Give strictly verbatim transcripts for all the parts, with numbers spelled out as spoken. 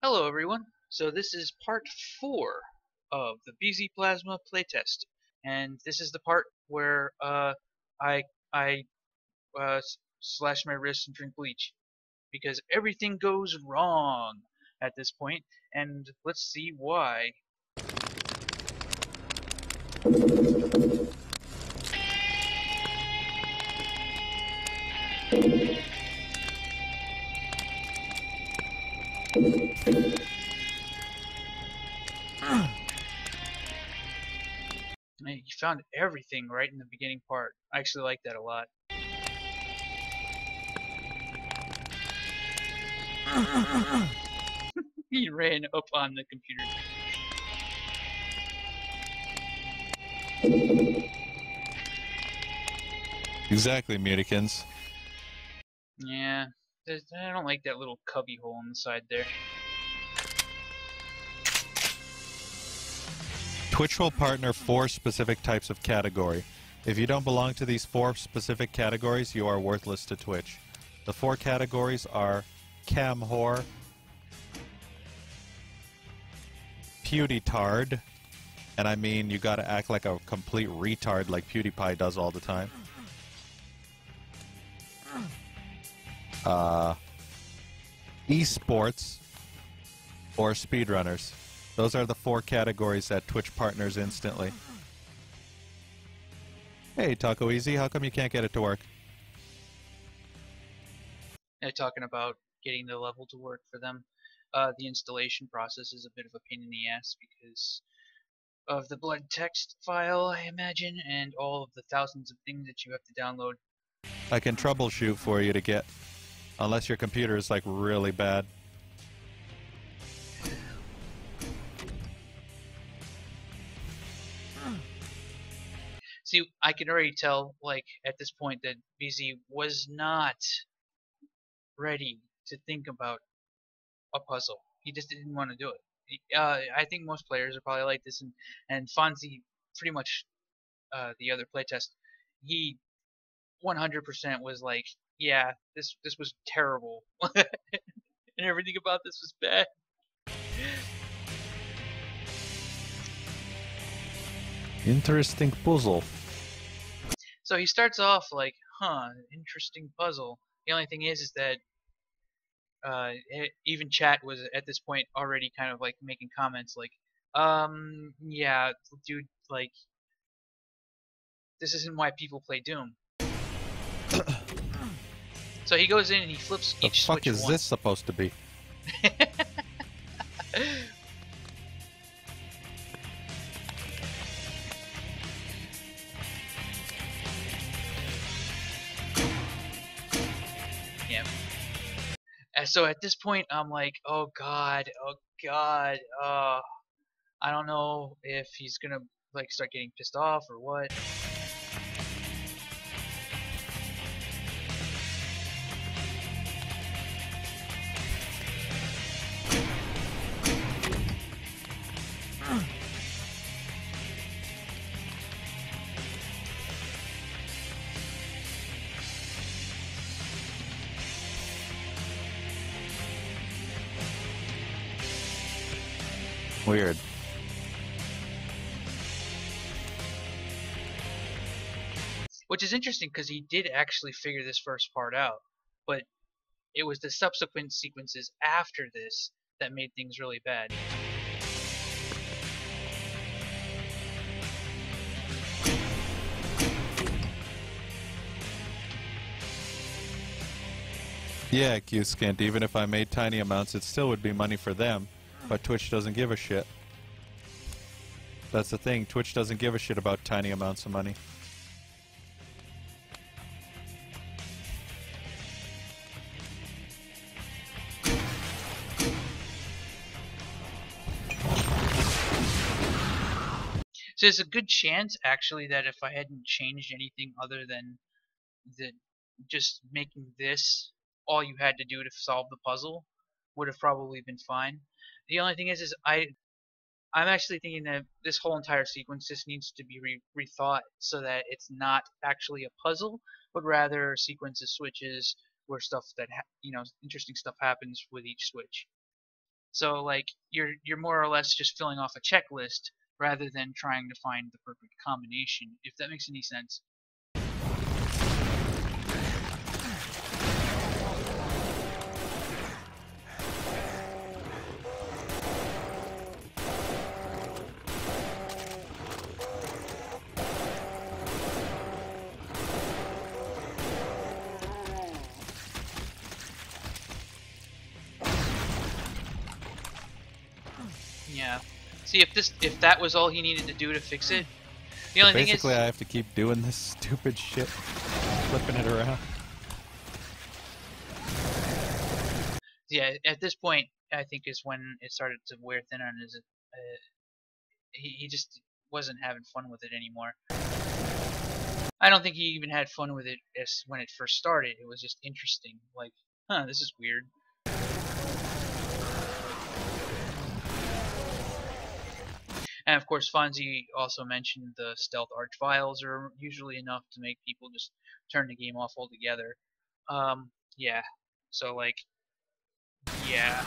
Hello everyone, so this is part four of the BZPlasma playtest, and this is the part where uh, I I uh, slash my wrist and drink bleach, because everything goes wrong at this point, and let's see why. You found everything right in the beginning part. I actually like that a lot. He ran up on the computer. Exactly, Mutikins. Yeah, I don't like that little cubby hole on the side there. Twitch will partner four specific types of category. If you don't belong to these four specific categories, you are worthless to Twitch. The four categories are Cam Whore, PewDieTard, and I mean you gotta act like a complete retard like PewDiePie does all the time. Uh, esports, or speedrunners. Those are the four categories that Twitch partners instantly. Hey, Taco Easy, how come you can't get it to work? They're talking about getting the level to work for them. Uh, the installation process is a bit of a pain in the ass because of the blood text file, I imagine, and all of the thousands of things that you have to download. I can troubleshoot for you to get, unless your computer is like really bad. See, I can already tell, like, at this point that B Z was not ready to think about a puzzle. He just didn't want to do it. Uh, I think most players are probably like this, and, and Fonzie, pretty much uh, the other playtest, he one hundred percent was like, yeah, this this was terrible, and everything about this was bad. Interesting puzzle. So he starts off like, huh, interesting puzzle. The only thing is, is that uh, it, even chat was at this point already kind of like making comments like, um, yeah, dude, like, this isn't why people play Doom. So he goes in and he flips The each fuck switch is once. this supposed to be? Yeah. And so at this point, I'm like, oh god, oh god, uh, I don't know if he's gonna like start getting pissed off or what. Weird. Which is interesting because he did actually figure this first part out, but it was the subsequent sequences after this that made things really bad. Yeah, Q-Skint, even if I made tiny amounts, it still would be money for them, but Twitch doesn't give a shit. That's the thing, Twitch doesn't give a shit about tiny amounts of money. So there's a good chance actually that if I hadn't changed anything other than the just making this all you had to do to solve the puzzle would have probably been fine. The only thing is is I I'm actually thinking that this whole entire sequence just needs to be re rethought so that it's not actually a puzzle, but rather a sequence of switches where stuff that ha you know interesting stuff happens with each switch. So like you're you're more or less just filling off a checklist rather than trying to find the perfect combination, if that makes any sense. Yeah. See, if this if that was all he needed to do to fix it, the only Basically, thing is, I have to keep doing this stupid shit, flipping it around. yeah, at this point, I think is when it started to wear thin on his. Uh, he he just wasn't having fun with it anymore. I don't think he even had fun with it as when it first started. It was just interesting, like, huh, this is weird. And of course, Fonzie also mentioned the stealth arch vials are usually enough to make people just turn the game off altogether. Um, yeah. So like, yeah.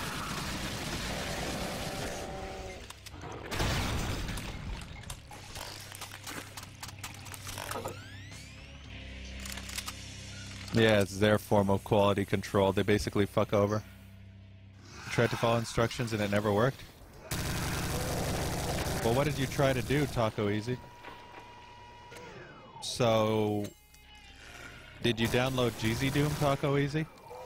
Yeah, it's their form of quality control. They basically fuck over. You tried to follow instructions and it never worked? Well, what did you try to do, Taco Easy? So, did you download G Z Doom, Taco Easy?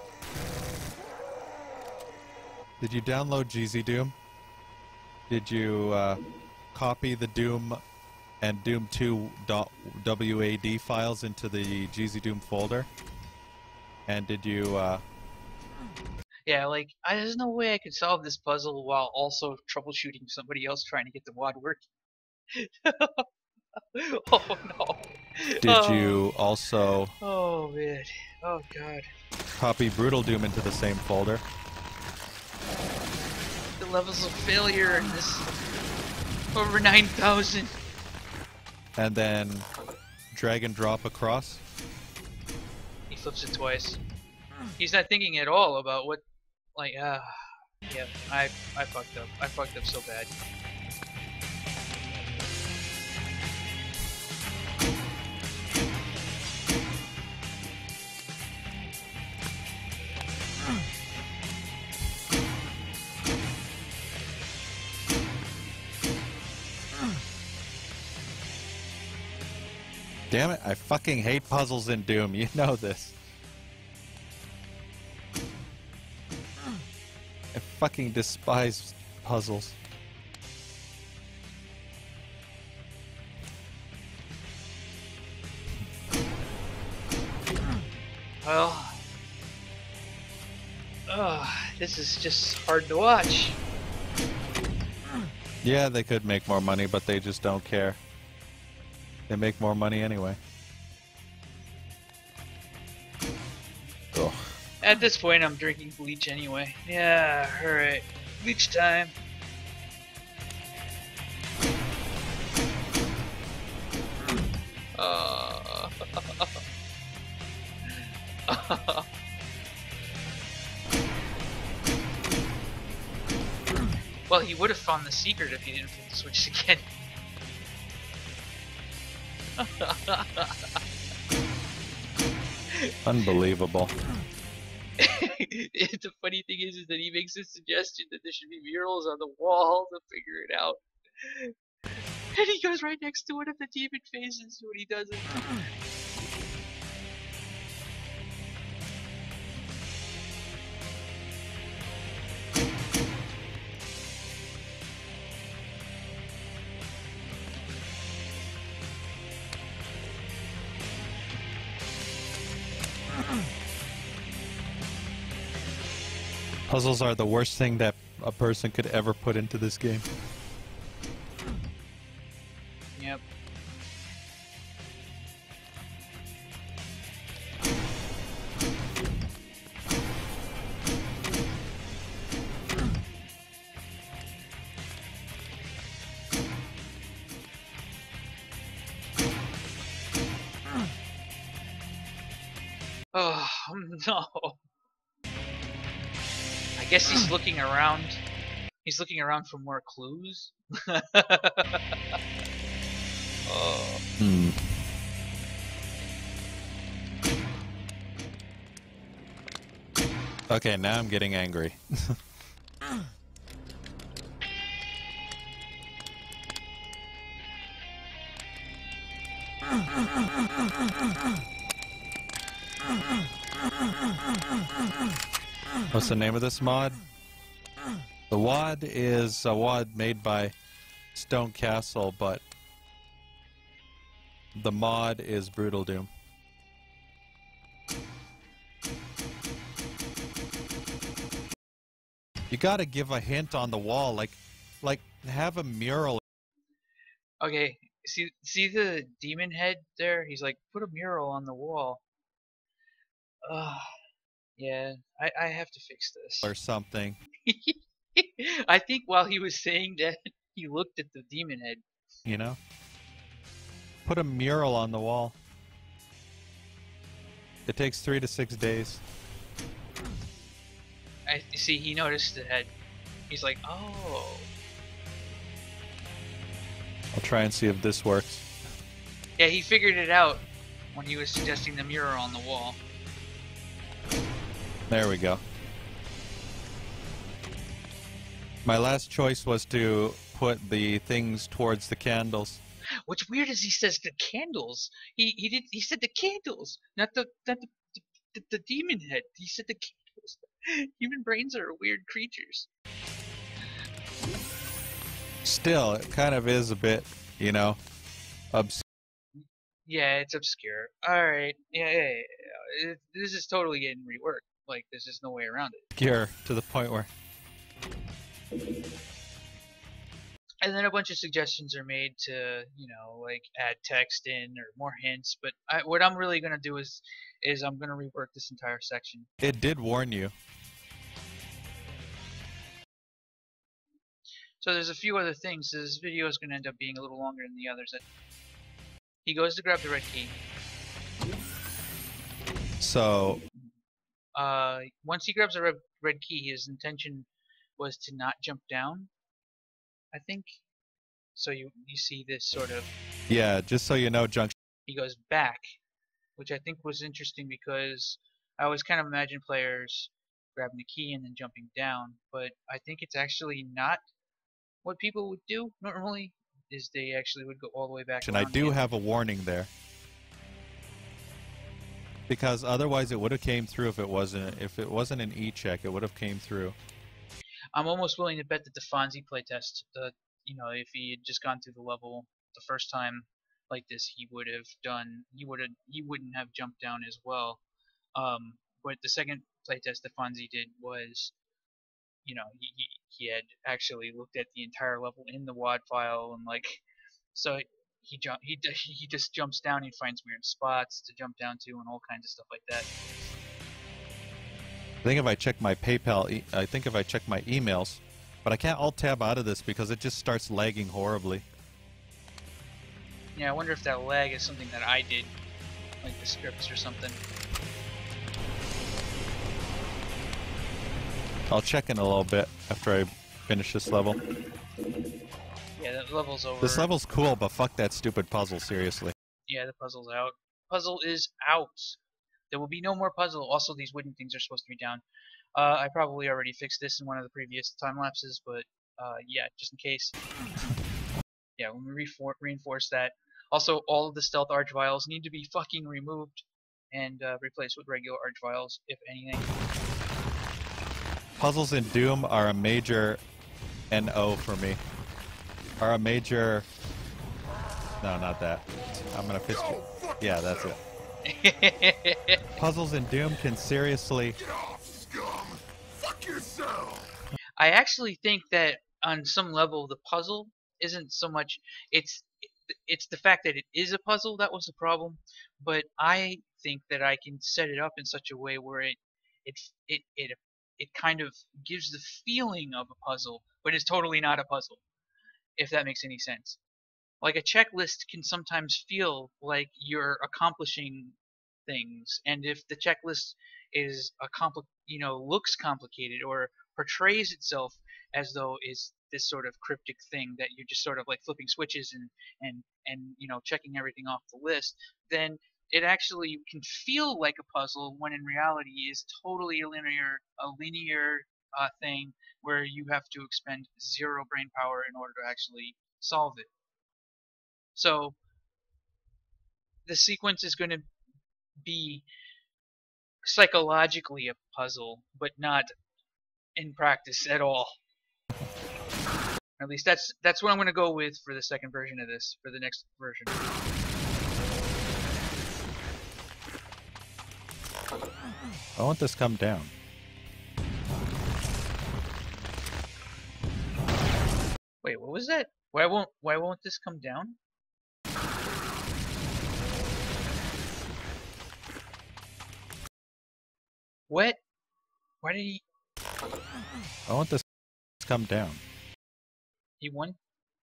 Did you download G Z Doom? Did you uh, copy the Doom and Doom two W A D files into the G Z Doom folder? And did you... Uh, Yeah, like, I, there's no way I could solve this puzzle while also troubleshooting somebody else trying to get the wad working. Oh no. did oh. you also... Oh man. Oh god. Copy Brutal Doom into the same folder? The levels of failure in this over nine thousand. And then drag and drop across? He flips it twice. He's not thinking at all about what, like, ah, uh, yeah, I, I fucked up. I fucked up so bad. Damn it, I fucking hate puzzles in Doom, you know this. I fucking despise puzzles. Well, oh, this is just hard to watch. Yeah, they could make more money, but they just don't care. They make more money anyway. Ugh. At this point, I'm drinking bleach anyway. Yeah, alright. Bleach time. Uh. Well, he would have found the secret if he didn't flip the switch again. Unbelievable. The funny thing is, is that he makes a suggestion that there should be murals on the wall to figure it out. And he goes right next to one of the demon faces when he does it. Puzzles are the worst thing that a person could ever put into this game. Yep. Oh no. I guess he's looking around He's looking around for more clues. Oh. Hmm. Okay, now I'm getting angry. What's the name of this mod? The W O D is a W O D made by Stone Castle, but the mod is Brutal Doom. You gotta give a hint on the wall, like, like have a mural. Okay, see see the demon head there? He's like, put a mural on the wall. Ugh, yeah, I, I have to fix this. Or something. I think while he was saying that, he looked at the demon head. You know? Put a mural on the wall. It takes three to six days. I see he noticed the head. He's like, oh. I'll try and see if this works. Yeah, he figured it out when he was suggesting the mural on the wall. There we go. My last choice was to put the things towards the candles. What's weird is he says the candles. He he did he said the candles, not the not the the, the, the demon head. He said the candles. Human brains are weird creatures. Still, it kind of is a bit, you know, obscure. Yeah, it's obscure. All right, yeah, yeah, yeah, yeah. It, this is totally getting reworked. Like, there's just no way around it. Obscure to the point where... And then a bunch of suggestions are made to, you know, like add text in or more hints. But I, what I'm really gonna do is, is I'm gonna rework this entire section. It did warn you. So there's a few other things. This video is gonna end up being a little longer than the others. He goes to grab the red key. So, uh, once he grabs the red, red key, his intention was to not jump down, I think. So you you see this sort of... yeah, just so you know, Junction... He goes back, which I think was interesting because I always kind of imagine players grabbing the key and then jumping down, but I think it's actually not what people would do normally, is they actually would go all the way back. And I do have a warning there. Because otherwise it would have came through if it wasn't if it wasn't an E-check, it would have came through. I'm almost willing to bet that the Fonzie playtest, the you know, if he had just gone through the level the first time like this, he would have done he would have he wouldn't have jumped down as well. Um, but the second playtest that Fonzie did was, you know, he, he he had actually looked at the entire level in the W O D file, and like, so he jump he he just jumps down, he finds weird spots to jump down to and all kinds of stuff like that. I think if I check my PayPal, e I think if I check my emails, but I can't alt tab out of this because it just starts lagging horribly. Yeah, I wonder if that lag is something that I did, like the scripts or something. I'll check in a little bit after I finish this level. Yeah, that level's over. This level's cool, but fuck that stupid puzzle, seriously. Yeah, the puzzle's out. Puzzle is out. There will be no more puzzle. Also, these wooden things are supposed to be down. Uh, I probably already fixed this in one of the previous time lapses, but uh, yeah, just in case. Yeah, when we reinforce that. Also, all of the stealth arch vials need to be fucking removed and uh, replaced with regular arch vials, if anything. Puzzles in Doom are a major N O for me. Are a major... No, not that. I'm gonna fist you. Yeah, that's it. Puzzles in Doom can seriously... Get off, scum! Fuck yourself! I actually think that on some level the puzzle isn't so much... It's it's the fact that it is a puzzle that was the problem, but I think that I can set it up in such a way where it it it it, it kind of gives the feeling of a puzzle, but it's totally not a puzzle, if that makes any sense. Like a checklist can sometimes feel like you're accomplishing things, and if the checklist is a compli you know looks complicated or portrays itself as though it's this sort of cryptic thing that you're just sort of like flipping switches and and and you know checking everything off the list, then it actually can feel like a puzzle when in reality is totally a linear a linear uh, thing where you have to expend zero brain power in order to actually solve it. So the sequence is going to be psychologically a puzzle, but not in practice at all. At least that's that's what I'm going to go with for the second version of this, for the next version. I want this come down. Wait, what was that? Why won't why won't this come down? What? Why did he? I want this to come down. He won.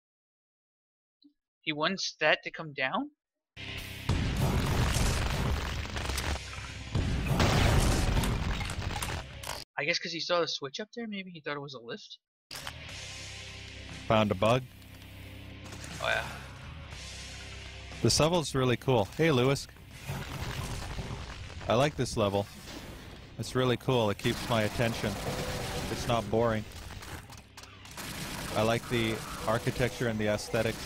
He wants that to come down? I guess because he saw the switch up there, maybe he thought it was a lift? Found a bug. Oh yeah. This level's really cool. Hey, Lewis. I like this level. It's really cool. It keeps my attention. It's not boring. I like the architecture and the aesthetics.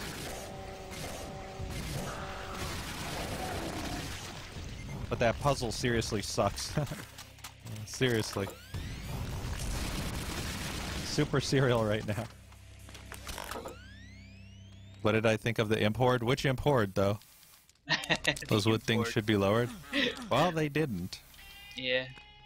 But that puzzle seriously sucks. Seriously. Super serial right now. What did I think of the import? Which import, though? Those wood things should be lowered? Well, they didn't. Yeah.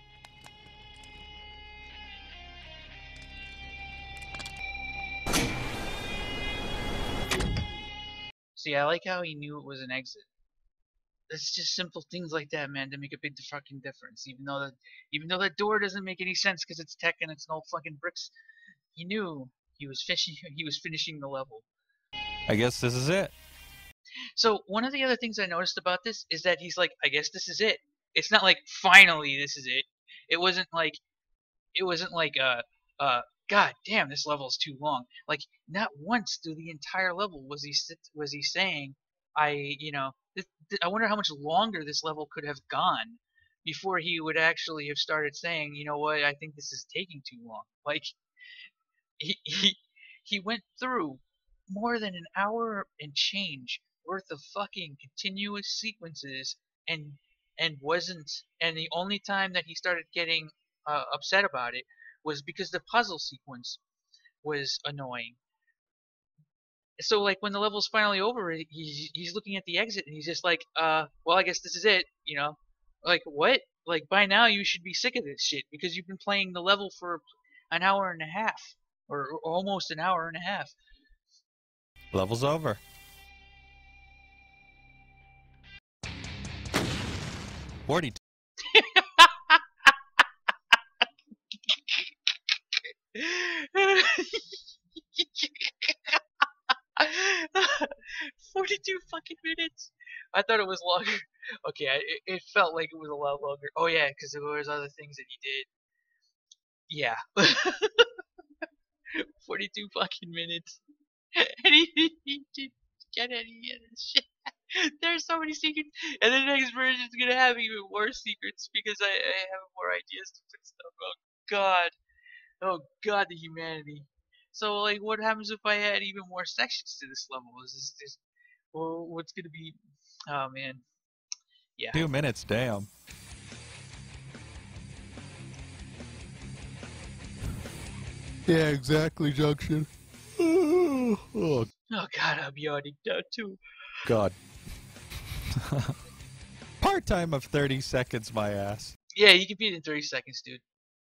See, I like how he knew it was an exit. It's just simple things like that, man, to make a big fucking difference. Even though that, even though that door doesn't make any sense because it's tech and it's no fucking bricks, he knew he was fishing. He was finishing the level. I guess this is it. So one of the other things I noticed about this is that he's like, I guess this is it. It's not like finally this is it. It wasn't like, it wasn't like uh uh God damn, this level is too long. Like not once through the entire level was he was he saying, I you know this, th I wonder how much longer this level could have gone before he would actually have started saying, you know what, I think this is taking too long. Like he he he went through more than an hour and change worth of fucking continuous sequences and and wasn't and the only time that he started getting uh, upset about it was because the puzzle sequence was annoying. So like when the level's finally over, he's he's looking at the exit and he's just like, uh, well, I guess this is it, you know? Like what? Like by now you should be sick of this shit because you've been playing the level for an hour and a half or, or almost an hour and a half. Level's over. forty-two. forty-two fucking minutes. I thought it was longer. Okay, I, it, it felt like it was a lot longer. Oh yeah, because there was other things that he did. Yeah. forty-two fucking minutes. And he, he didn't get any of this shit. There's so many secrets. And the next version is going to have even more secrets because I, I have more ideas to put stuff. Oh god. Oh god, the humanity. So like what happens if I add even more sections to this level? Is this just, well, what's going to be, oh man. Yeah. Two minutes, damn. Yeah, exactly, Junction. Oh, oh god, I'm yawning now too. God. Part time of thirty seconds, my ass. Yeah, you can beat it in thirty seconds, dude.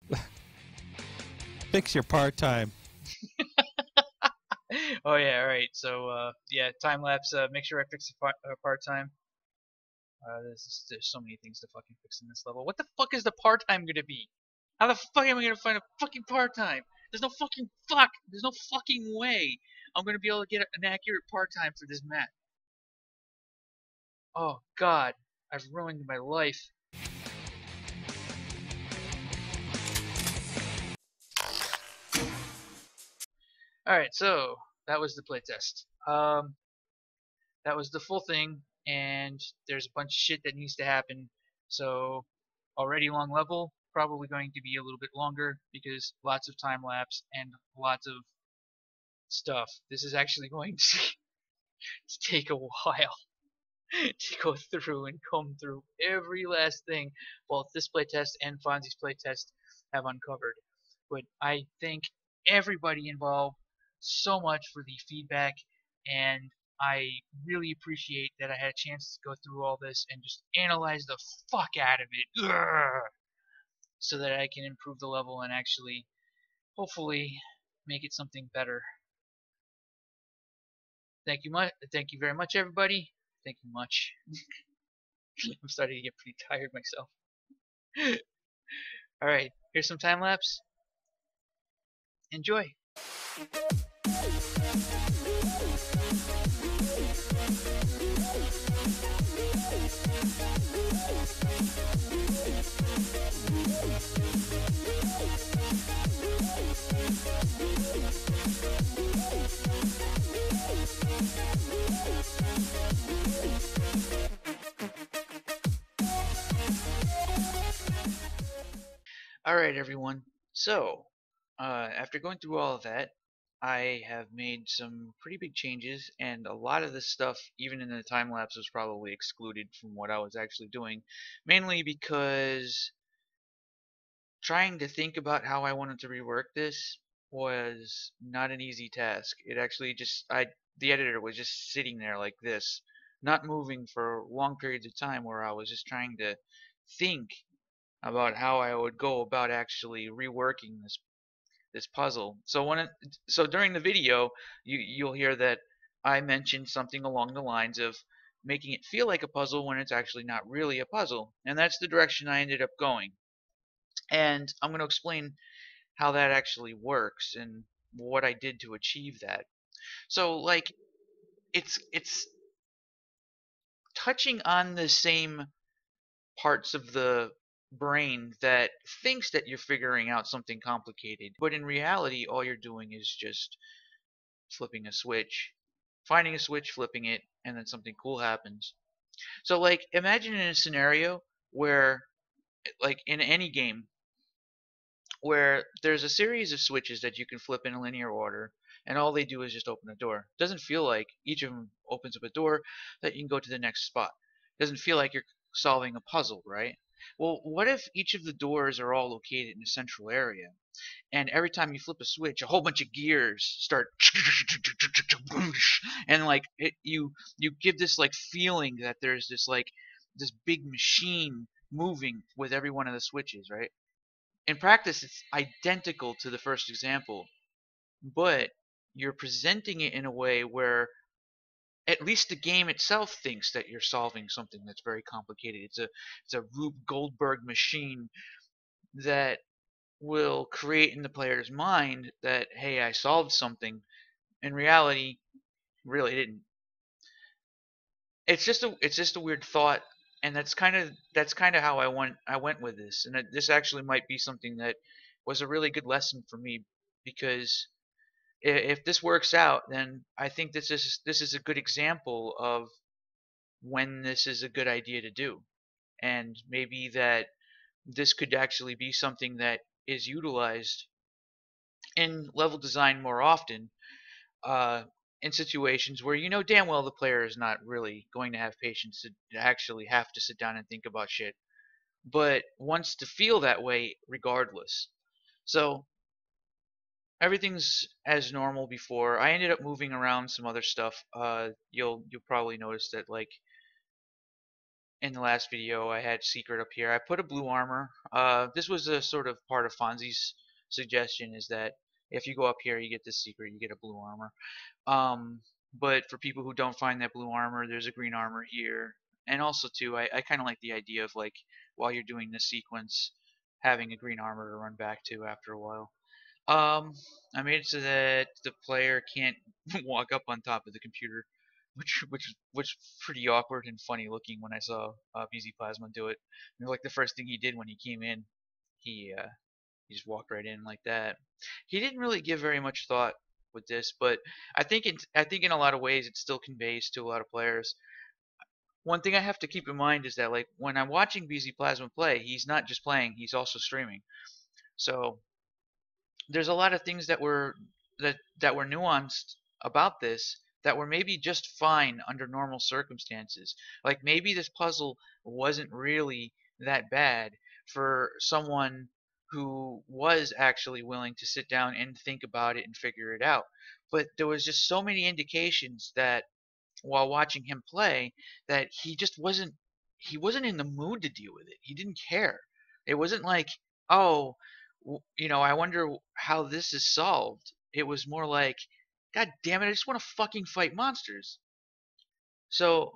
Fix your part time. Oh yeah, alright, so uh, yeah, time lapse, uh, make sure I fix the part, uh, part time. Uh, there's, there's so many things to fucking fix in this level. What the fuck is the part time gonna be? How the fuck am I gonna find a fucking part time? There's no fucking fuck. There's no fucking way I'm gonna be able to get an accurate part time for this map. Oh god, I've ruined my life. Alright, so that was the playtest. Um, that was the full thing, and there's a bunch of shit that needs to happen. So, already long level, probably going to be a little bit longer because lots of time lapse and lots of stuff. This is actually going to, to take a while to go through and comb through every last thing both this playtest and Fonzie's playtest have uncovered. But I thank everybody involved so much for the feedback, and I really appreciate that I had a chance to go through all this and just analyze the fuck out of it, Urgh! So that I can improve the level and actually, hopefully, make it something better. Thank you much. Thank you very much, everybody. Thank you much. I'm starting to get pretty tired myself. Alright, here's some time lapse. Enjoy. Alright, everyone. So, uh, after going through all of that, I have made some pretty big changes, and a lot of this stuff, even in the time lapse, was probably excluded from what I was actually doing, mainly because trying to think about how I wanted to rework this was not an easy task. It actually just, I, the editor was just sitting there like this, not moving for long periods of time, where I was just trying to think about how I would go about actually reworking this this puzzle. So when it, so during the video, you you'll hear that I mentioned something along the lines of making it feel like a puzzle when it's actually not really a puzzle, and that's the direction I ended up going. And I'm going to explain how that actually works and what I did to achieve that. So like it's it's touching on the same parts of the brain that thinks that you're figuring out something complicated, but in reality all you're doing is just flipping a switch, finding a switch, flipping it, and then something cool happens. So like imagine in a scenario where, like in any game, where there's a series of switches that you can flip in a linear order, and all they do is just open a door. It doesn't feel like each of them opens up a door that you can go to the next spot. It doesn't feel like you're solving a puzzle, right? Well, what if each of the doors are all located in a central area, and every time you flip a switch, a whole bunch of gears start, and like it, you you give this like feeling that there's this like this big machine moving with every one of the switches, right? In practice, it's identical to the first example, but you're presenting it in a way where at least the game itself thinks that you're solving something that's very complicated. It's a it's a Rube Goldberg machine that will create in the player's mind that, hey, I solved something. In reality, really didn't. It's just a it's just a weird thought, and that's kind of that's kind of how I went I went with this, and this actually might be something that was a really good lesson for me, because if this works out, then I think this is this is a good example of when this is a good idea to do, and maybe that this could actually be something that is utilized in level design more often, uh, in situations where you know damn well the player is not really going to have patience to actually have to sit down and think about shit, but wants to feel that way regardless. So everything's as normal before. I ended up moving around some other stuff. Uh, you'll you'll probably notice that, like in the last video, I had secret up here. I put a blue armor. Uh, this was a sort of part of Fonzie's suggestion, is that if you go up here, you get this secret, you get a blue armor. Um, but for people who don't find that blue armor, there's a green armor here. And also too, I, I kind of like the idea of, like, while you're doing this sequence, having a green armor to run back to after a while. Um, I made it so that the player can't walk up on top of the computer, which which which pretty awkward and funny looking when I saw uh, BZPlasma do it. And like the first thing he did when he came in, he uh, he just walked right in like that. He didn't really give very much thought with this, but I think it, I think in a lot of ways it still conveys to a lot of players. One thing I have to keep in mind is that like when I'm watching BZPlasma play, he's not just playing, he's also streaming. So there's a lot of things that were that that were nuanced about this that were maybe just fine under normal circumstances. Like maybe this puzzle wasn't really that bad for someone who was actually willing to sit down and think about it and figure it out. But there was just so many indications that while watching him play that he just wasn't he wasn't in the mood to deal with it. He didn't care. It wasn't like, oh, you know, I wonder how this is solved. It was more like, God damn it, I just want to fucking fight monsters. So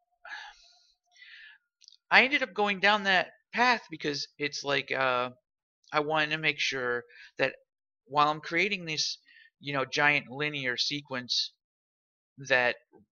I ended up going down that path because it's like uh, I wanted to make sure that while I'm creating this, you know, giant linear sequence that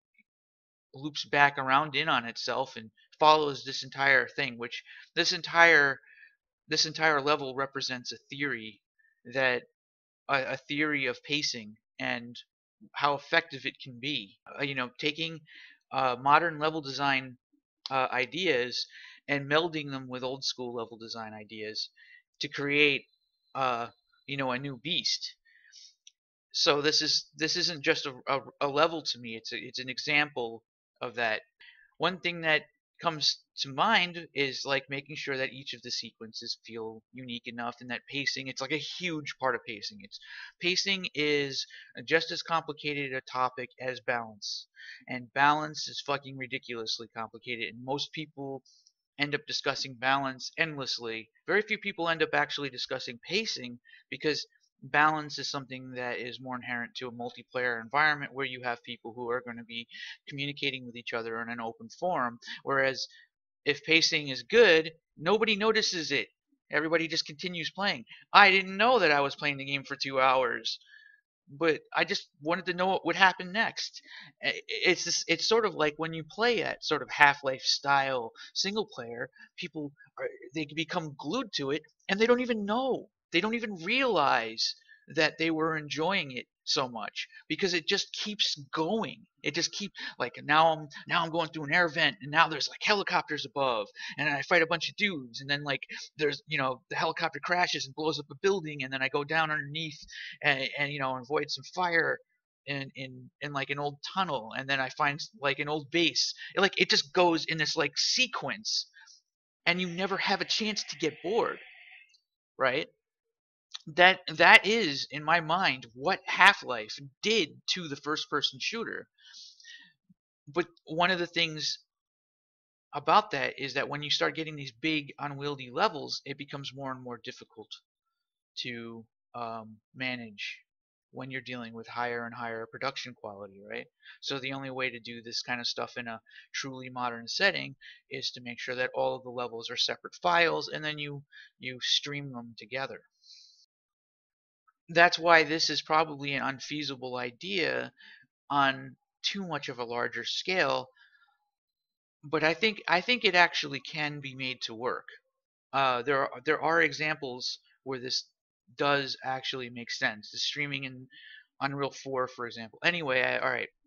loops back around in on itself and follows this entire thing, which this entire this entire level represents a theory that a, a theory of pacing and how effective it can be. Uh, you know, taking uh, modern level design uh, ideas and melding them with old school level design ideas to create, uh, you know, a new beast. So this is this isn't just a, a, a level to me. It's a, it's an example of that. One thing that comes to mind is like making sure that each of the sequences feel unique enough, and that pacing, it's like a huge part of pacing. It's pacing is just as complicated a topic as balance, and balance is fucking ridiculously complicated, and most people end up discussing balance endlessly. Very few people end up actually discussing pacing because balance is something that is more inherent to a multiplayer environment where you have people who are going to be communicating with each other in an open forum. Whereas if pacing is good, nobody notices it. Everybody just continues playing. I didn't know that I was playing the game for two hours, but I just wanted to know what would happen next. It's this, it's sort of like when you play that sort of Half-Life style single player, people are, they become glued to it and they don't even know. They don't even realize that they were enjoying it so much because it just keeps going. It just keeps like now I'm now I'm going through an air vent and now there's like helicopters above and I fight a bunch of dudes and then like there's you know the helicopter crashes and blows up a building and then I go down underneath and, and you know avoid some fire in in in like an old tunnel and then I find like an old base. It, like it just goes in this like sequence and you never have a chance to get bored, right? That that is in my mind what Half-Life did to the first person shooter. But one of the things about that is that when you start getting these big unwieldy levels, it becomes more and more difficult to um, manage when you're dealing with higher and higher production quality, right? So the only way to do this kind of stuff in a truly modern setting is to make sure that all of the levels are separate files and then you you stream them together. That's why this is probably an unfeasible idea on too much of a larger scale, but I think I think it actually can be made to work. Uh, there are there are examples where this does actually make sense. The streaming in Unreal four, for example. Anyway, I, all right.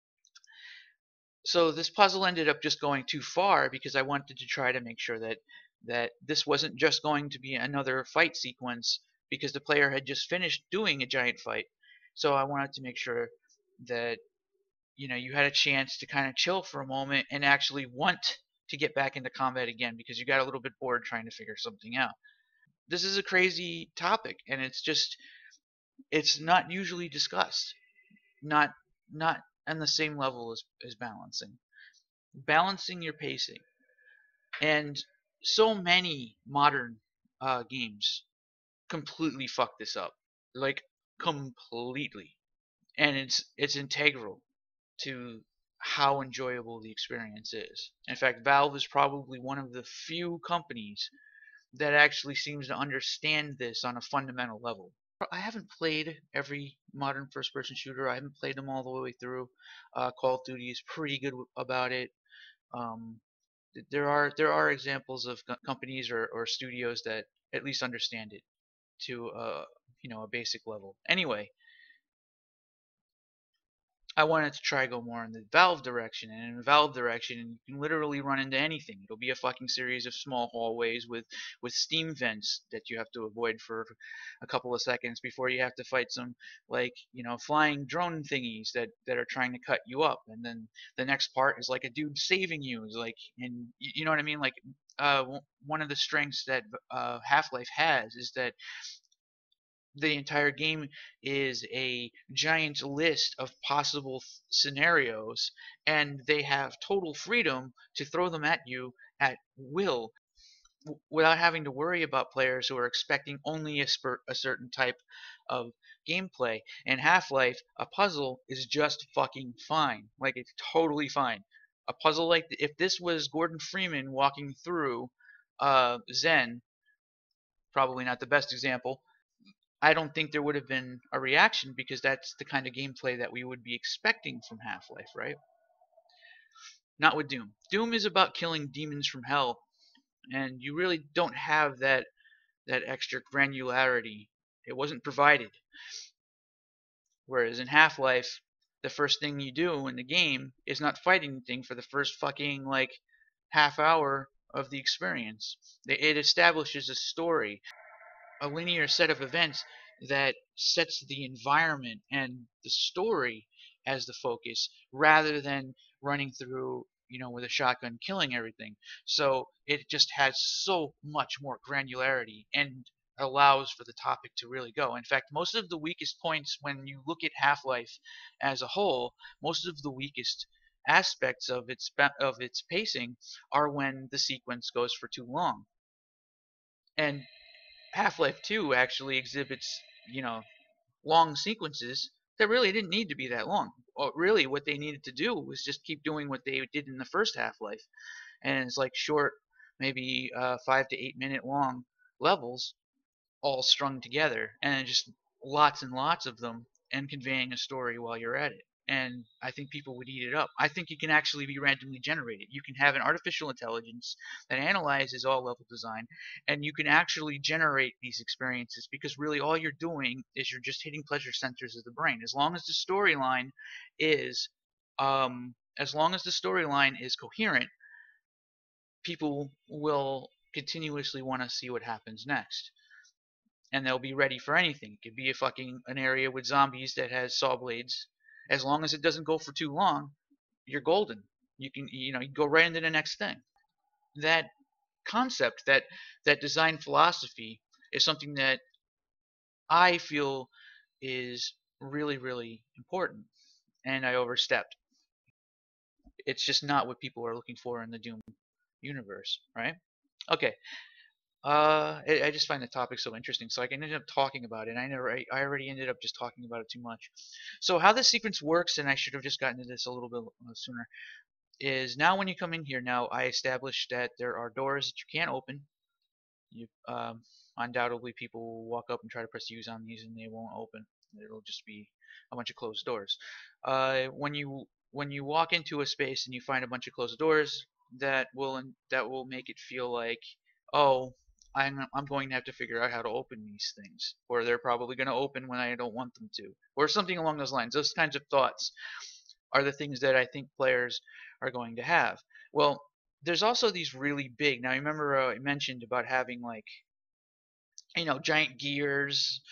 So this puzzle ended up just going too far because I wanted to try to make sure that that this wasn't just going to be another fight sequence because the player had just finished doing a giant fight. So I wanted to make sure that you know you had a chance to kind of chill for a moment and actually want to get back into combat again because you got a little bit bored trying to figure something out. This is a crazy topic and it's just it's not usually discussed. Not not on the same level as, as balancing. Balancing your pacing. And so many modern uh, games completely fuck this up. Like completely. And it's it's integral to how enjoyable the experience is. In fact, Valve is probably one of the few companies that actually seems to understand this on a fundamental level. I haven't played every modern first-person shooter. I haven't played them all the way through. Uh, Call of Duty is pretty good about it. Um, there are there are examples of companies or, or studios that at least understand it to uh, you know a basic level. Anyway, I wanted to try go more in the Valve direction, and in the Valve direction, you can literally run into anything. It'll be a fucking series of small hallways with with steam vents that you have to avoid for a couple of seconds before you have to fight some, like, you know, flying drone thingies that that are trying to cut you up, and then the next part is like a dude saving you, is like, and you know what I mean, like. Uh, one of the strengths that uh, Half-Life has is that the entire game is a giant list of possible scenarios, and they have total freedom to throw them at you at will without having to worry about players who are expecting only a, spurt, a certain type of gameplay. In Half-Life, a puzzle is just fucking fine. Like, it's totally fine. A puzzle like if this was Gordon Freeman walking through uh, Zen, probably not the best example, I don't think there would have been a reaction because that's the kind of gameplay that we would be expecting from Half-Life, right? Not with Doom. Doom is about killing demons from hell, and you really don't have that that extra granularity. It wasn't provided. Whereas in Half-Life, the first thing you do in the game is not fight anything for the first fucking like half hour of the experience. It establishes a story, a linear set of events that sets the environment and the story as the focus rather than running through, you know, with a shotgun killing everything. So it just has so much more granularity and allows for the topic to really go. In fact, most of the weakest points when you look at Half-Life as a whole, most of the weakest aspects of its of its pacing are when the sequence goes for too long. And Half-Life two actually exhibits, you know, long sequences that really didn't need to be that long. Well, really, what they needed to do was just keep doing what they did in the first Half-Life, and it's like short, maybe uh, five to eight minute long levels, all strung together, and just lots and lots of them, and conveying a story while you're at it. And I think people would eat it up. I think it can actually be randomly generated. You can have an artificial intelligence that analyzes all level design, and you can actually generate these experiences because really all you're doing is you're just hitting pleasure centers of the brain. As long as the storyline is, um, as long as the storyline is coherent, people will continuously want to see what happens next, and they'll be ready for anything. It could be a fucking an area with zombies that has saw blades. As long as it doesn't go for too long, you're golden. You can, you know, you go right into the next thing. That concept, that that design philosophy, is something that I feel is really, really important, and I overstepped. It's just not what people are looking for in the Doom universe, right? Okay, Uh, I, I just find the topic so interesting, so I can end up talking about it. And I never, I, I already ended up just talking about it too much. So how this sequence works, and I should have just gotten to this a little bit sooner, is now when you come in here, now I established that there are doors that you can't open. You, um, undoubtedly, people will walk up and try to press use on these, and they won't open. It'll just be a bunch of closed doors. Uh, when you when you walk into a space and you find a bunch of closed doors, that will that will make it feel like, oh, I'm I'm going to have to figure out how to open these things, or they're probably going to open when I don't want them to, or something along those lines. Those kinds of thoughts are the things that I think players are going to have. Well, there's also these really big. Now, remember uh, I mentioned about having like, you know, giant gears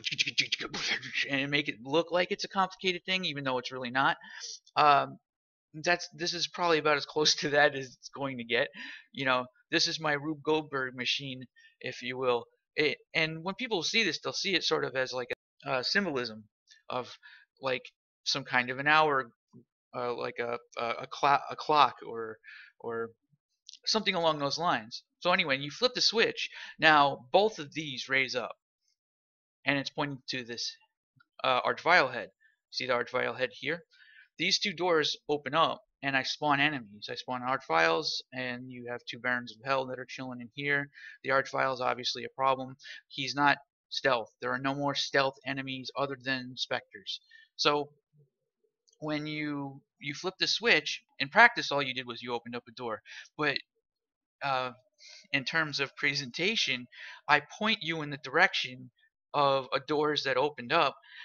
and make it look like it's a complicated thing, even though it's really not. Um, that's this is probably about as close to that as it's going to get. You know, this is my Rube Goldberg machine, if you will. It, and when people see this, they'll see it sort of as like a uh, symbolism of like some kind of an hour, uh, like a a, a, clock, a clock or or something along those lines. So anyway, you flip the switch. Now both of these raise up, and it's pointing to this uh, archvile head. See the archvile head here? These two doors open up, and I spawn enemies. I spawn archviles, and you have two Barons of Hell that are chilling in here. The archvile is obviously a problem. He's not stealth. There are no more stealth enemies other than specters. So when you you flip the switch, in practice all you did was you opened up a door. But uh, in terms of presentation, I point you in the direction of a doors that opened up,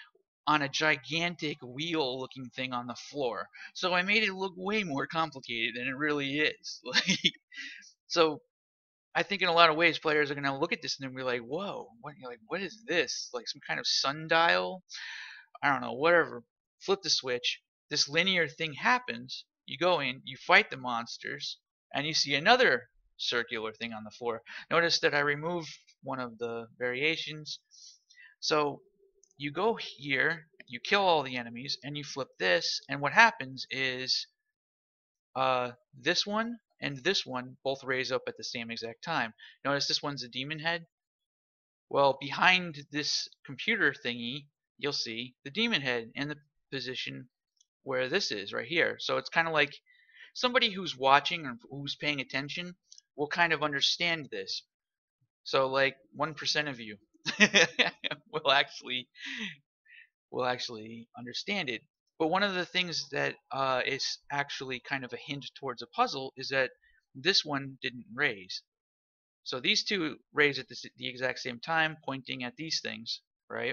on a gigantic wheel looking thing on the floor. So I made it look way more complicated than it really is. Like, so I think in a lot of ways players are going to look at this and be like, whoa, what, like, what is this? Like some kind of sundial? I don't know, whatever. Flip the switch. This linear thing happens. You go in, you fight the monsters, and you see another circular thing on the floor. Notice that I removed one of the variations. So you go here, you kill all the enemies, and you flip this, and what happens is uh, this one and this one both raise up at the same exact time. Notice this one's a demon head. Well, behind this computer thingy, you'll see the demon head in the position where this is right here. So it's kind of like somebody who's watching or who's paying attention will kind of understand this. So like one percent of you will actually will actually understand it. But one of the things that uh, is actually kind of a hint towards a puzzle is that this one didn't raise. So these two raise at the, the exact same time, pointing at these things, right?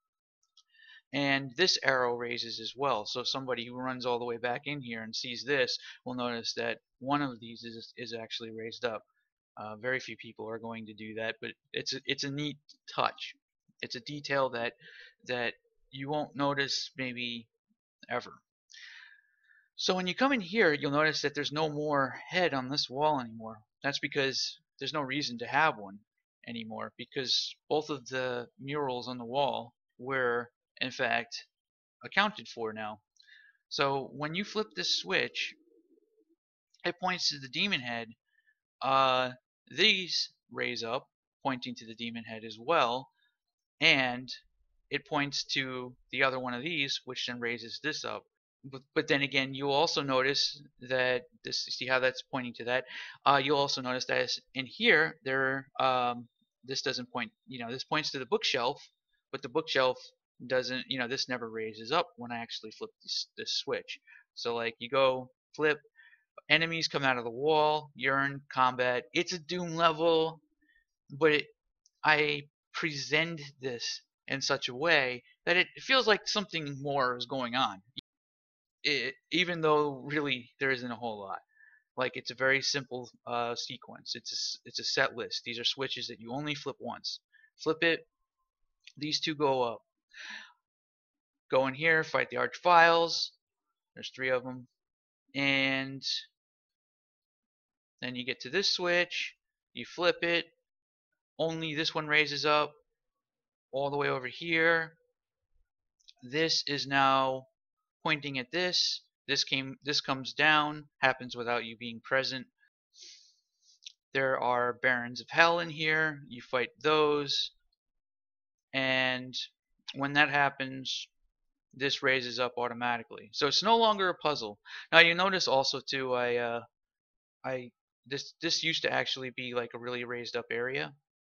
And this arrow raises as well. So somebody who runs all the way back in here and sees this will notice that one of these is, is actually raised up. Uh, very few people are going to do that, but it's a, it's a neat touch. It's a detail that that you won't notice maybe ever. So when you come in here, you'll notice that there's no more head on this wall anymore. That's because there's no reason to have one anymore, because both of the murals on the wall were in fact accounted for now. So when you flip this switch, it points to the demon head. Uh, these raise up, pointing to the demon head as well, and it points to the other one of these, which then raises this up. But, but then again, you'll also notice that this. See how that's pointing to that. Uh, you'll also notice that in here, there, um, this doesn't point. You know, this points to the bookshelf, but the bookshelf doesn't. You know, this never raises up when I actually flip this, this switch. So like, you go flip, enemies come out of the wall. You're in combat. It's a Doom level, but it, I present this in such a way that it feels like something more is going on. It, even though really there isn't a whole lot. Like, it's a very simple uh, sequence. It's a, it's a set list. These are switches that you only flip once. Flip it. These two go up. Go in here, fight the Archviles. There's three of them. And then you get to this switch. You flip it. Only this one raises up all the way over here. This is now pointing at this. This came this comes down, happens without you being present. There are Barons of Hell in here. You fight those, and when that happens, this raises up automatically. So it's no longer a puzzle. Now you notice also too, I uh, I this this used to actually be like a really raised up area.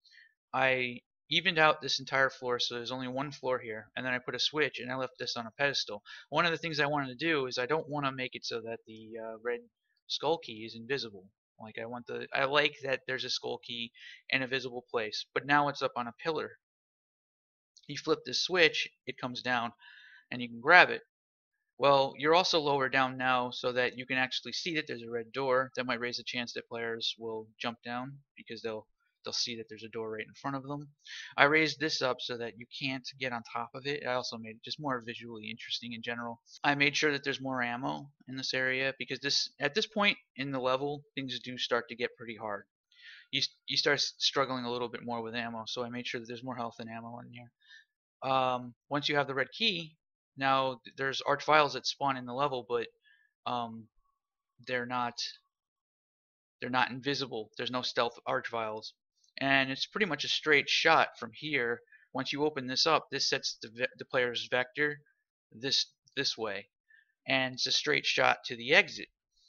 I evened out this entire floor, so there's only one floor here, and then I put a switch and I left this on a pedestal. One of the things I wanted to do is I don't want to make it so that the uh, red skull key is invisible. Like, I want the I like that there's a skull key in a visible place, but now it's up on a pillar. You flip this switch, it comes down, and you can grab it. Well, you're also lower down now so that you can actually see that there's a red door. That might raise a chance that players will jump down because they'll they'll see that there's a door right in front of them. I raised this up so that you can't get on top of it. I also made it just more visually interesting in general. I made sure that there's more ammo in this area because this at this point in the level, things do start to get pretty hard. You, you start struggling a little bit more with ammo, so I made sure that there's more health and ammo in here. Um, once you have the red key, now there's Archviles that spawn in the level, but um, they're not they're not invisible. There's no stealth Archviles. And it's pretty much a straight shot from here. Once you open this up, this sets the, the player's vector this this way, and it's a straight shot to the exit.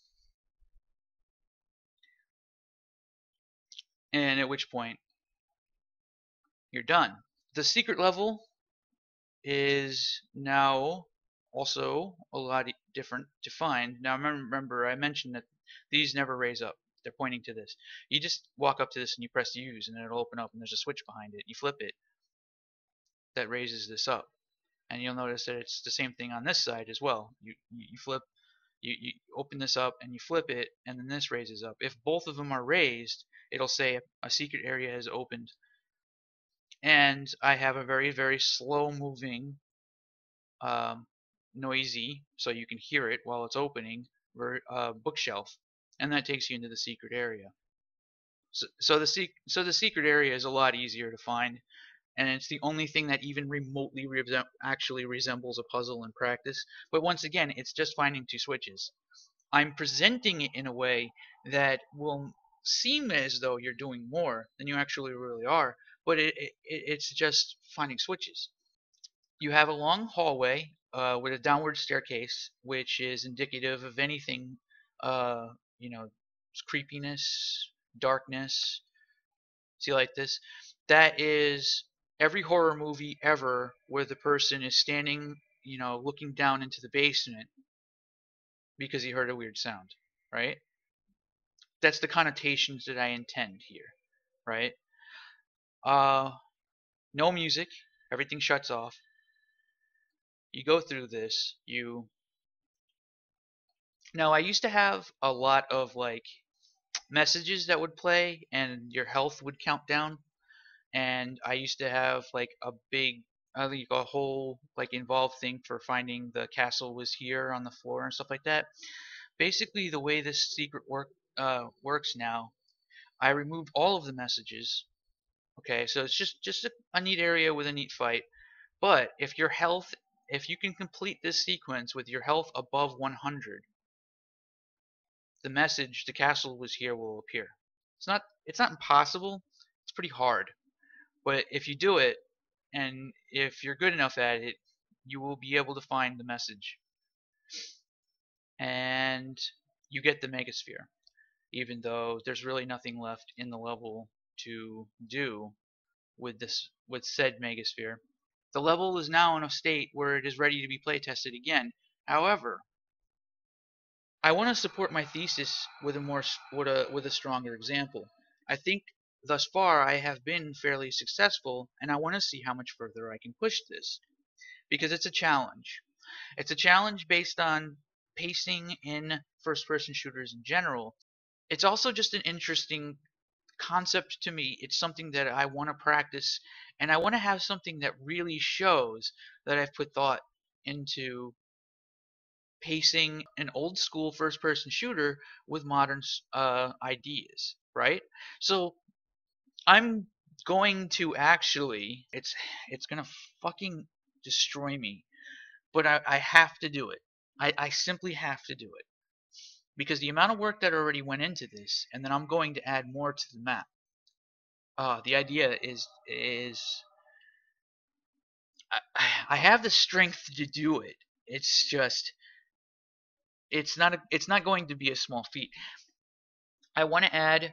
And at which point you're done. The secret level is now also a lot different to find. Now remember, I mentioned that these never raise up. They're pointing to this. You just walk up to this and you press use, and it'll open up, and there's a switch behind it. You flip it. That raises this up. and you'll notice that it's the same thing on this side as well. You you flip, you, you open this up and you flip it, and then this raises up. If both of them are raised, it'll say a secret area has opened. And I have a very very slow moving, um, noisy, so you can hear it while it's opening, uh, bookshelf, and that takes you into the secret area. So, so the sec so the secret area is a lot easier to find, and it's the only thing that even remotely re actually resembles a puzzle in practice. But once again, it's just finding two switches. I'm presenting it in a way that will seem as though you're doing more than you actually really are, but it, it, it's just finding switches. You have a long hallway uh, with a downward staircase, which is indicative of anything, uh, you know, creepiness, darkness. See, like this? That is every horror movie ever where the person is standing, you know, looking down into the basement because he heard a weird sound, right? That's the connotations that I intend here, right? Uh, no music, everything shuts off. You go through this, you now I used to have a lot of like messages that would play and your health would count down, and I used to have like a big I think a whole like involved thing for finding the castle was here on the floor and stuff like that. Basically the way this secret work uh, works now, I removed all of the messages. Okay, so it's just just a, a neat area with a neat fight. But if your health, if you can complete this sequence with your health above one hundred, the message "the castle was here" will appear. It's not it's not impossible. It's pretty hard. But if you do it, and if you're good enough at it, you will be able to find the message. And you get the megasphere, even though there's really nothing left in the level to do with this with said megasphere. The level is now in a state where it is ready to be playtested again. However, I want to support my thesis with a more with a with a stronger example. I think thus far I have been fairly successful, and I want to see how much further I can push this because it's a challenge. It's a challenge based on pacing in first-person shooters in general. It's also just an interesting concept to me. It's something that I want to practice, and I want to have something that really shows that I've put thought into pacing an old school first person shooter with modern uh, ideas, right? So I'm going to actually, it's it's gonna fucking destroy me, but I, I have to do it. I, I simply have to do it because the amount of work that already went into this, and then I'm going to add more to the map. Uh, the idea is is I, I have the strength to do it. It's just it's not a, it's not going to be a small feat. I want to add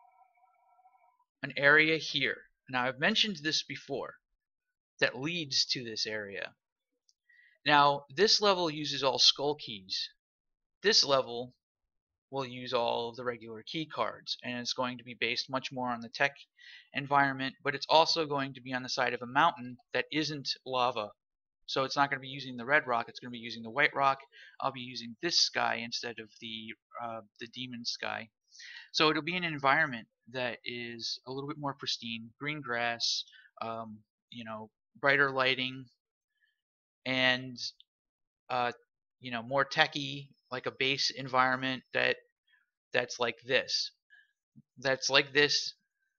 an area here. Now I've mentioned this before that leads to this area. Now this level uses all skull keys. This level will use all of the regular key cards, and it's going to be based much more on the tech environment, but it's also going to be on the side of a mountain that isn't lava. So it's not going to be using the red rock, it's going to be using the white rock. I'll be using this sky instead of the uh, the demon sky. So it'll be an environment that is a little bit more pristine, green grass, um, you know, brighter lighting, and uh, you know, more techy, like a base environment that that's like this. That's like this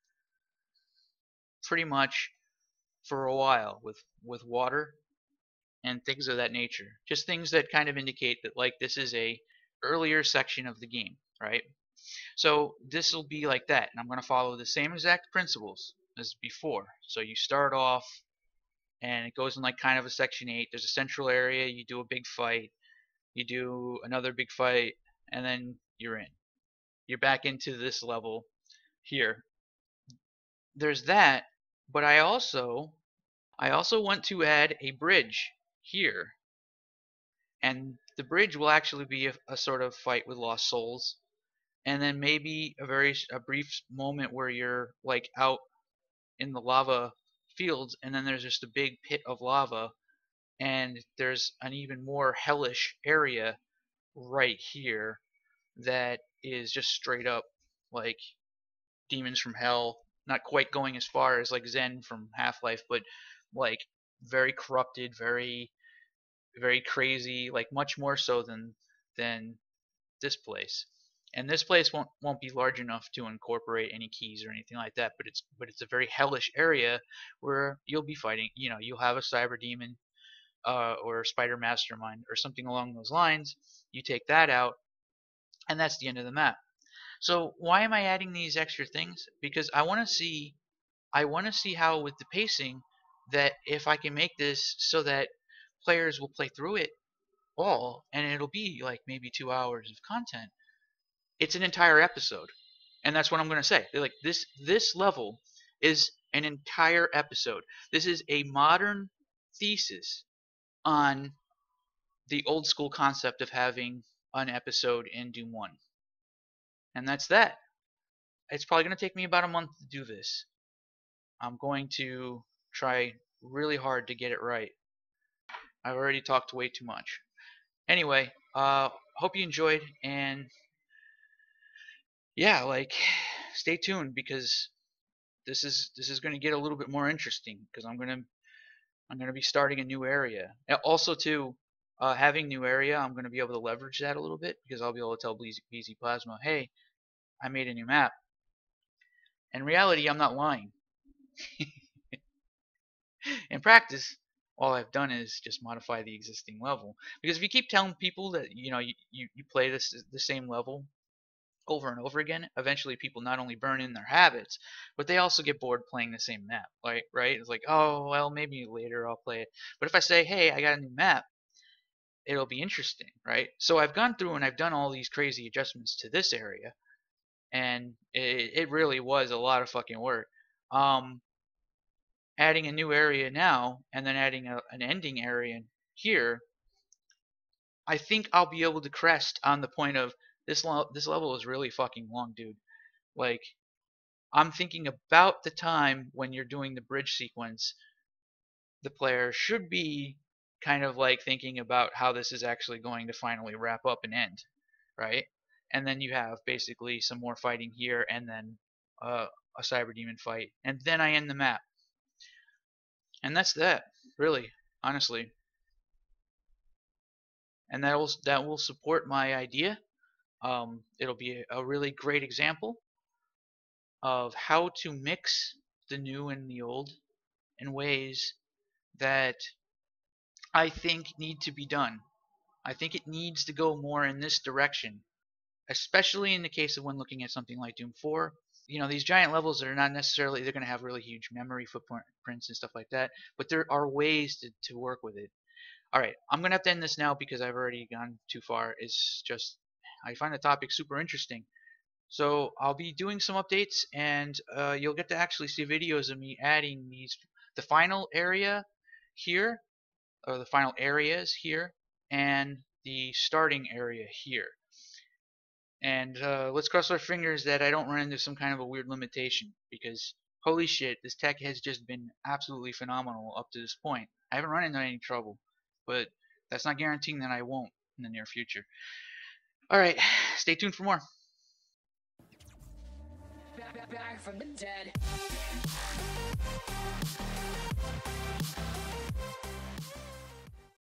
pretty much for a while with with water and things of that nature. Just things that kind of indicate that like this is a earlier section of the game, right? So this will be like that, and I'm going to follow the same exact principles as before. So you start off, and it goes in like kind of a section eight. There's a central area. You do a big fight. You do another big fight, and then you're in. You're back into this level here. There's that, but I also I also want to add a bridge here, and the bridge will actually be a, a sort of fight with lost souls, and then maybe a very a brief moment where you're like out in the lava fields, and then there's just a big pit of lava and there's an even more hellish area right here that is just straight up like demons from hell. Not quite going as far as like Zen from Half-Life, but like very corrupted, very very crazy, like much more so than than this place. And this place won't won't be large enough to incorporate any keys or anything like that, but it's but it's a very hellish area where you'll be fighting. You know, you'll have a cyber demon uh, or a spider mastermind or something along those lines. You take that out, and that's the end of the map. So why am I adding these extra things? Because I want to see I want to see how with the pacing that if I can make this so that players will play through it all and it'll be like maybe two hours of content. It's an entire episode. And that's what I'm going to say. Like this this level is an entire episode. This is a modern thesis on the old school concept of having an episode in Doom one. And that's that. It's probably going to take me about a month to do this. I'm going to try really hard to get it right. I've already talked way too much. Anyway, uh, hope you enjoyed, and yeah, like, stay tuned because this is this is going to get a little bit more interesting because I'm gonna I'm gonna be starting a new area. Also, too, uh, having new area, I'm gonna be able to leverage that a little bit because I'll be able to tell BZPlasma, hey, I made a new map. In reality, I'm not lying. In practice, all I've done is just modify the existing level. Because if you keep telling people that you know you, you, you play this the same level over and over again, eventually people not only burn in their habits, but they also get bored playing the same map. Like right? It's like, oh well, maybe later I'll play it. But if I say, hey, I got a new map, it'll be interesting, right? So I've gone through and I've done all these crazy adjustments to this area, and it, it really was a lot of fucking work. Um, adding a new area now and then adding a, an ending area here, I think I'll be able to crest on the point of this lo- this level is really fucking long, dude. Like I'm thinking about the time when you're doing the bridge sequence, the player should be kind of like thinking about how this is actually going to finally wrap up and end, right? And then you have basically some more fighting here and then uh, a cyber demon fight, and then I end the map. And that's that, really, honestly. And that will that will support my idea. Um, it'll be a, a really great example of how to mix the new and the old in ways that I think need to be done. I think it needs to go more in this direction, especially in the case of when looking at something like Doom four. You know, these giant levels are not necessarily they're going to have really huge memory footprints and stuff like that, but there are ways to, to work with it. All right, I'm gonna have to end this now because I've already gone too far. It's just I find the topic super interesting. So I'll be doing some updates, and uh, you'll get to actually see videos of me adding these the final area here, or the final areas here, and the starting area here. And uh, let's cross our fingers that I don't run into some kind of a weird limitation because holy shit, this tech has just been absolutely phenomenal up to this point. I haven't run into any trouble, but that's not guaranteeing that I won't in the near future. Alright, stay tuned for more. Back, back from the dead.